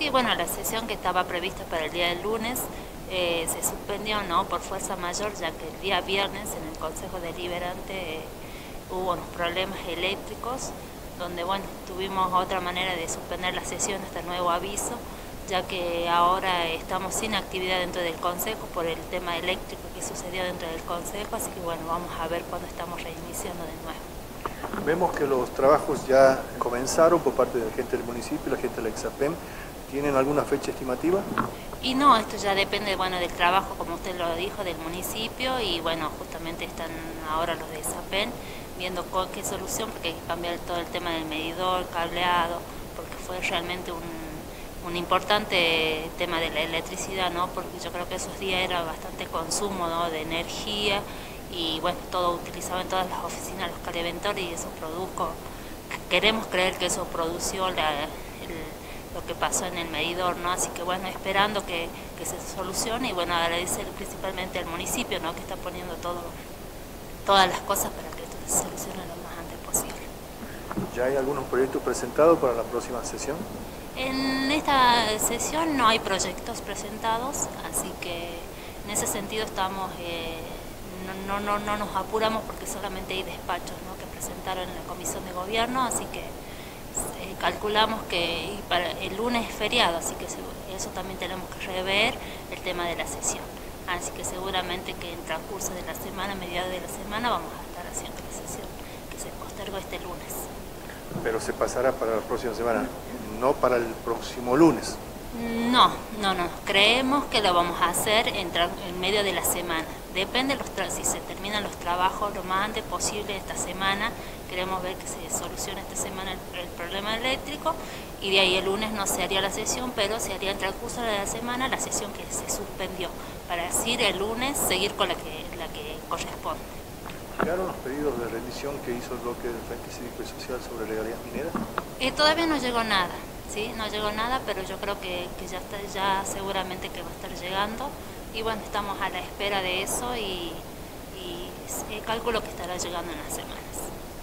Sí, bueno, la sesión que estaba prevista para el día del lunes se suspendió, ¿no?, por fuerza mayor, ya que el día viernes en el Consejo Deliberante hubo unos problemas eléctricos, donde, bueno, tuvimos otra manera de suspender la sesión hasta nuevo aviso, ya que ahora estamos sin actividad dentro del Consejo por el tema eléctrico que sucedió dentro del Consejo, así que, bueno, vamos a ver cuándo estamos reiniciando de nuevo. Vemos que los trabajos ya comenzaron por parte de la gente del municipio, la gente del Exapem. ¿Tienen alguna fecha estimativa? Y no, esto ya depende, bueno, del trabajo, como usted lo dijo, del municipio, y bueno, justamente están ahora los de Exapem viendo qué solución, porque hay que cambiar todo el tema del medidor, cableado, porque fue realmente un importante tema de la electricidad, ¿no? Porque yo creo que esos días era bastante consumo, ¿no?, de energía, y bueno, todo utilizado en todas las oficinas, los caleventores, y eso produjo, queremos creer que eso produció lo que pasó en el medidor, ¿no? Así que, bueno, esperando que se solucione, y bueno, agradecer principalmente al municipio, ¿no?, que está poniendo todas las cosas para que esto se solucione lo más antes posible. ¿Ya hay algunos proyectos presentados para la próxima sesión? En esta sesión no hay proyectos presentados, así que en ese sentido estamos, no nos apuramos, porque solamente hay despachos, ¿no?, que presentaron en la Comisión de Gobierno, así que calculamos que para el lunes es feriado, así que eso también tenemos que rever el tema de la sesión. Así que seguramente que en transcurso de la semana, a mediados de la semana, vamos a estar haciendo la sesión que se postergó este lunes. Pero se pasará para la próxima semana, no para el próximo lunes. No, creemos que lo vamos a hacer en medio de la semana. Depende si se terminan los trabajos lo más antes posible esta semana. Queremos ver que se solucione esta semana el problema eléctrico, y de ahí el lunes no se haría la sesión, pero se haría en transcurso de la semana la sesión que se suspendió, para así el lunes seguir con la que corresponde. ¿Llegaron los pedidos de rendición que hizo el bloque del Frente Cívico y Social sobre legalidad minera? Todavía no llegó nada, ¿sí? No llegó nada, pero yo creo que ya seguramente que va a estar llegando, y bueno, estamos a la espera de eso, y calculo que estará llegando en las semanas.